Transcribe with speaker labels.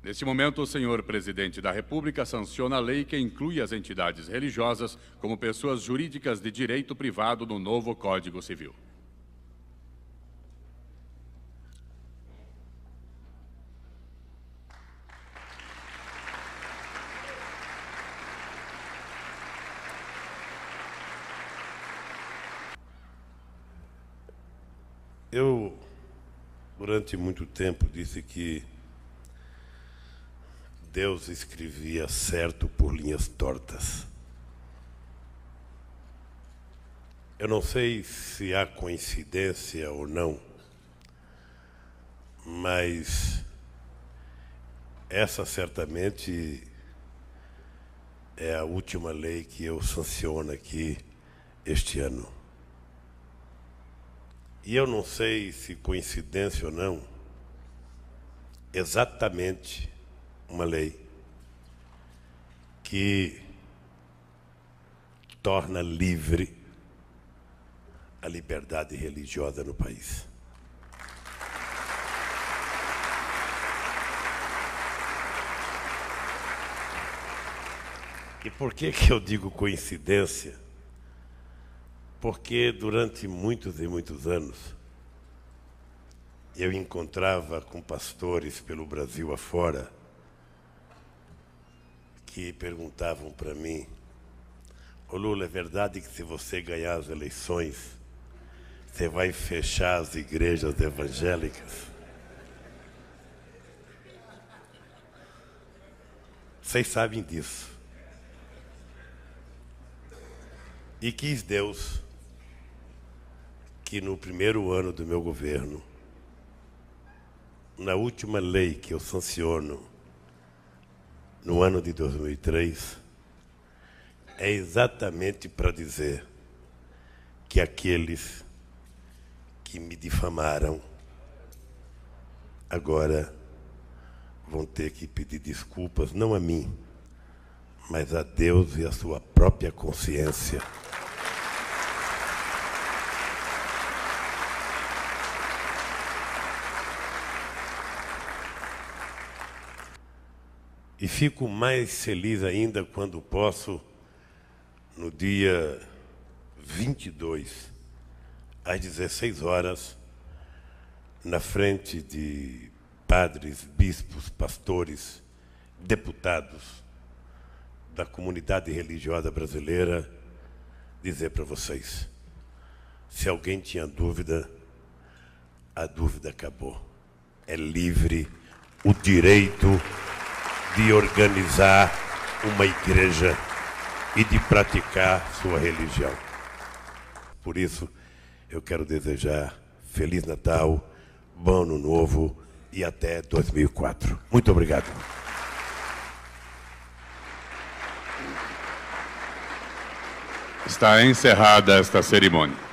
Speaker 1: Neste momento, o senhor presidente da República sanciona a lei que inclui as entidades religiosas como pessoas jurídicas de direito privado no novo Código Civil.
Speaker 2: Eu, durante muito tempo, disse que Deus escrevia certo por linhas tortas. Eu não sei se há coincidência ou não, mas essa certamente é a última lei que eu sanciono aqui este ano. E eu não sei se coincidência ou não, exatamente uma lei que torna livre a liberdade religiosa no país. E por que eu digo coincidência? Porque durante muitos e muitos anos eu encontrava com pastores pelo Brasil afora que perguntavam para mim: ô Lula, é verdade que se você ganhar as eleições, você vai fechar as igrejas evangélicas? Vocês sabem disso. E quis Deus que no primeiro ano do meu governo, na última lei que eu sanciono, no ano de 2003, é exatamente para dizer que aqueles que me difamaram agora vão ter que pedir desculpas, não a mim, mas a Deus e a sua própria consciência. E fico mais feliz ainda quando posso, no dia 22, às 16 horas, na frente de padres, bispos, pastores, deputados da comunidade religiosa brasileira, dizer para vocês: se alguém tinha dúvida, a dúvida acabou. É livre o direito de organizar uma igreja e de praticar sua religião. Por isso, eu quero desejar Feliz Natal, Bom Ano Novo e até 2004. Muito obrigado.
Speaker 1: Está encerrada esta cerimônia.